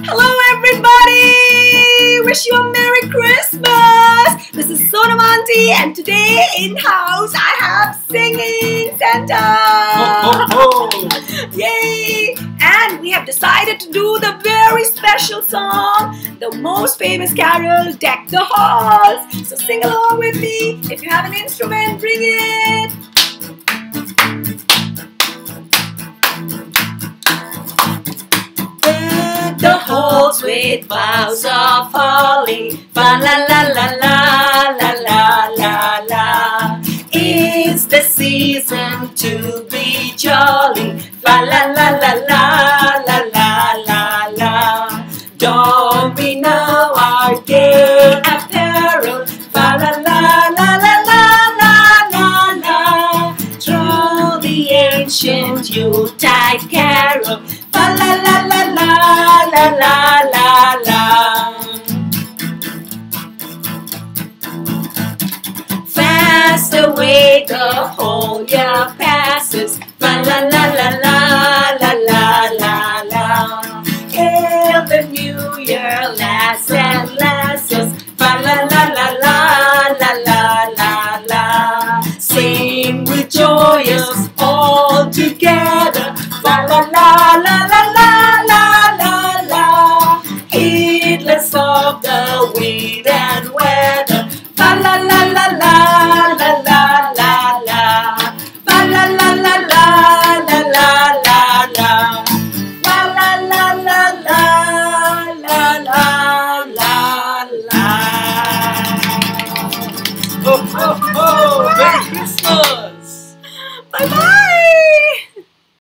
Hello everybody! Wish you a Merry Christmas! This is Sonam Aunty and today in-house I have Singing Santa! Ho, ho, ho. Yay! And we have decided to do the very special song, the most famous carol, Deck the Halls. So sing along with me. If you have an instrument, bring it! The halls with boughs of holly, fa la la la la la la la la. It's the season to be jolly, fa la la la la la la la la. Don we know our gay apparel, fa la la la la la la la la. Throw the ancient yuletide carol, fa la la la la la la la la. Fast away the whole year passes, fa la la la